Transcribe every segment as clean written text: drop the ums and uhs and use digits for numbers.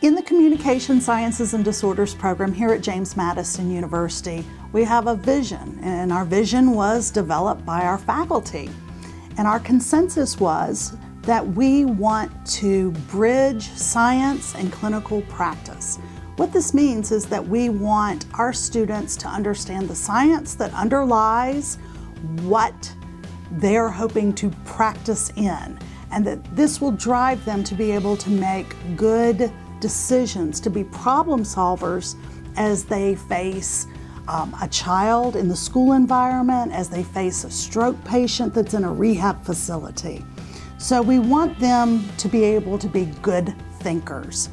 In the Communication Sciences and Disorders program here at James Madison University, we have a vision, and our vision was developed by our faculty. And our consensus was that we want to bridge science and clinical practice. What this means is that we want our students to understand the science that underlies what they're hoping to practice in, and that this will drive them to be able to make good decisions, to be problem solvers as they face a child in the school environment, as they face a stroke patient that's in a rehab facility. So we want them to be able to be good thinkers.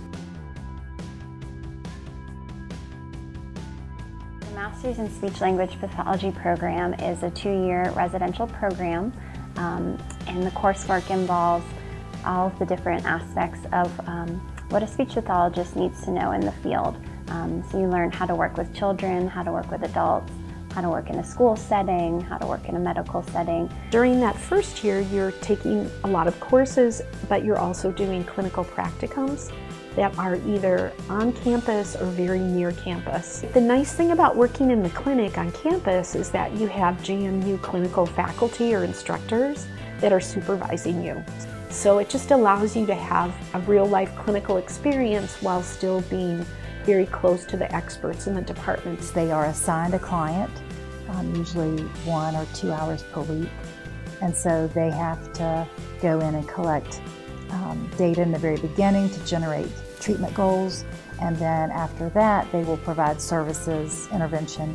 The Master's in Speech-Language Pathology program is a 2-year residential program, and the coursework involves all of the different aspects of what a speech pathologist needs to know in the field. So you learn how to work with children, how to work with adults, how to work in a school setting, how to work in a medical setting. During that first year, you're taking a lot of courses, but you're also doing clinical practicums that are either on campus or very near campus. The nice thing about working in the clinic on campus is that you have JMU clinical faculty or instructors that are supervising you. So it just allows you to have a real-life clinical experience while still being very close to the experts in the departments. They are assigned a client, usually 1 or 2 hours per week, and so they have to go in and collect data in the very beginning to generate treatment goals, and then after that they will provide services, intervention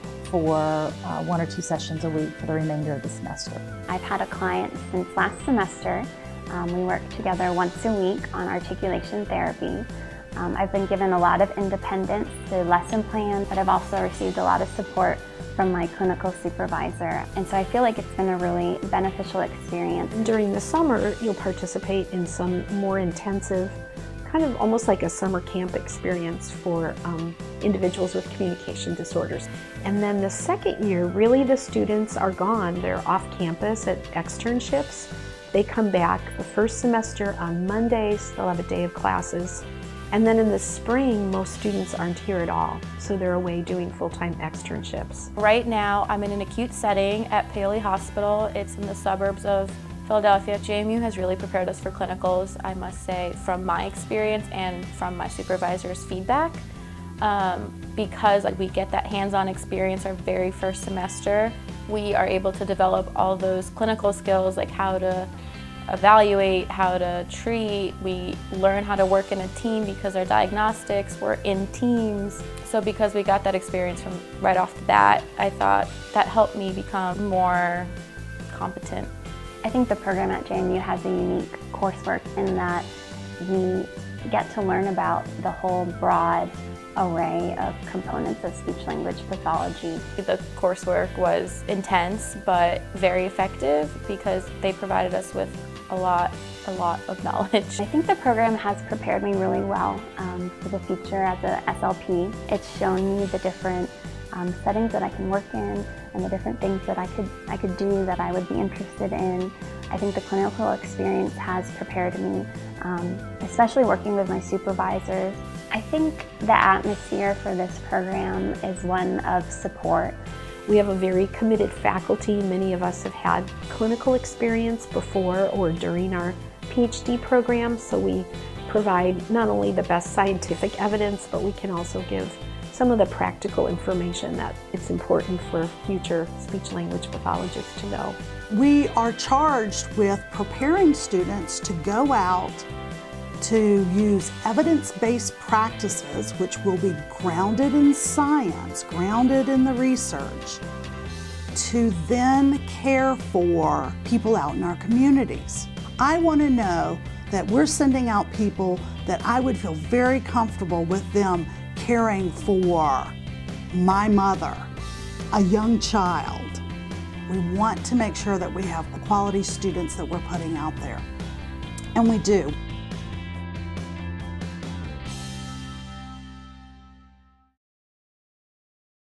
for 1 or 2 sessions a week for the remainder of the semester. I've had a client since last semester. We work together once a week on articulation therapy. I've been given a lot of independence to lesson plan, but I've also received a lot of support from my clinical supervisor. And so I feel like it's been a really beneficial experience. During the summer, you'll participate in some more intensive, kind of almost like a summer camp experience for individuals with communication disorders. And then the second year, really the students are gone. They're off campus at externships. They come back the first semester on Mondays. They'll have a day of classes. And then in the spring, most students aren't here at all. So they're away doing full-time externships. Right now, I'm in an acute setting at Patel Hospital. It's in the suburbs of Philadelphia. JMU has really prepared us for clinicals, I must say, from my experience and from my supervisor's feedback. Because we get that hands-on experience our very first semester, we are able to develop all those clinical skills, like how to evaluate, how to treat. We learn how to work in a team because our diagnostics were in teams. So because we got that experience from right off the bat, I thought that helped me become more competent. I think the program at JMU has a unique coursework in that we get to learn about the whole broad array of components of speech-language pathology. The coursework was intense but very effective because they provided us with a lot of knowledge. I think the program has prepared me really well for the future as a SLP. It's shown me the different settings that I can work in and the different things that I could do that I would be interested in. I think the clinical experience has prepared me, especially working with my supervisors. I think the atmosphere for this program is one of support. We have a very committed faculty. Many of us have had clinical experience before or during our Ph.D. program, so we provide not only the best scientific evidence, but we can also give some of the practical information that it's important for future speech-language pathologists to know. We are charged with preparing students to go out to use evidence-based practices, which will be grounded in science, grounded in the research, to then care for people out in our communities. I want to know that we're sending out people that I would feel very comfortable with them caring for my mother, a young child. We want to make sure that we have the quality students that we're putting out there, and we do.